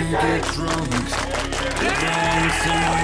get drunk, drunk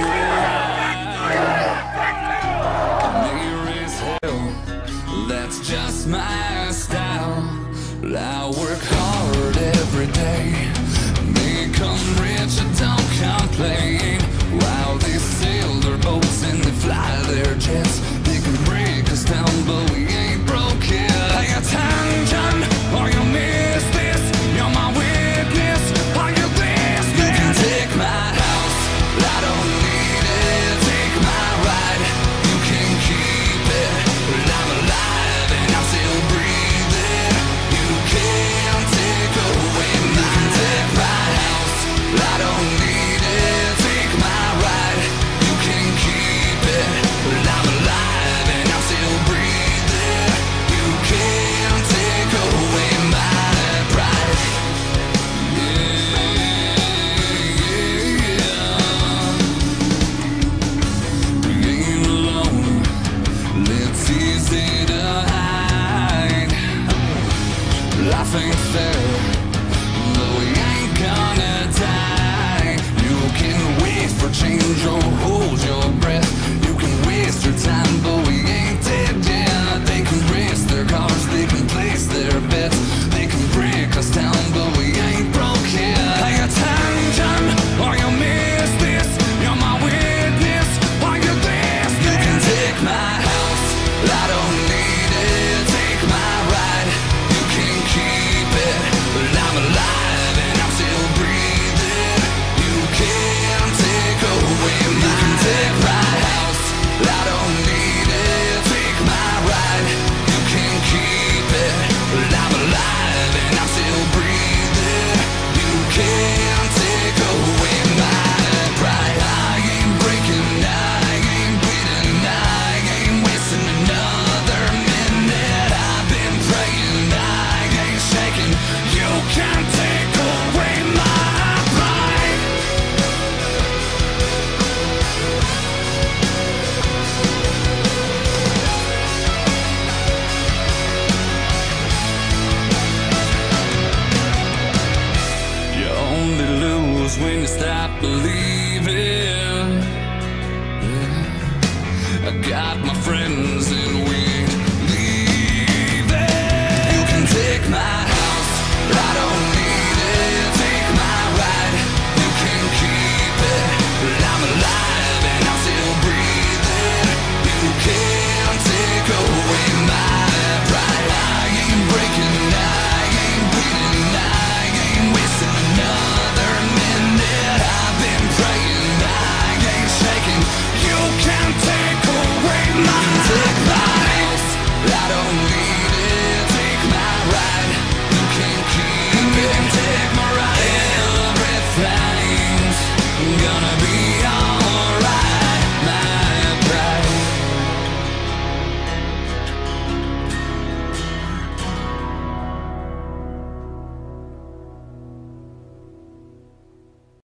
near as hell, that's just my style. I work hard every day, become rich and don't complain. While they sail their boats and they fly their jets, they can break us down but we ain't broken. Pay attention or you'll miss this. You're my witness, are you this? You can take my house, I don't need it. Take my ride, you can keep it. But I'm alive and I'm still breathing. You can't take away my. You can take my house, I don't need it. Take my ride, you can keep it. But I'm alive and I'm still breathing. You can't take away my pride. We ain't alone, it's easy to hide. Life ain't fair, but we ain't gonna die. You can wait for change or hope.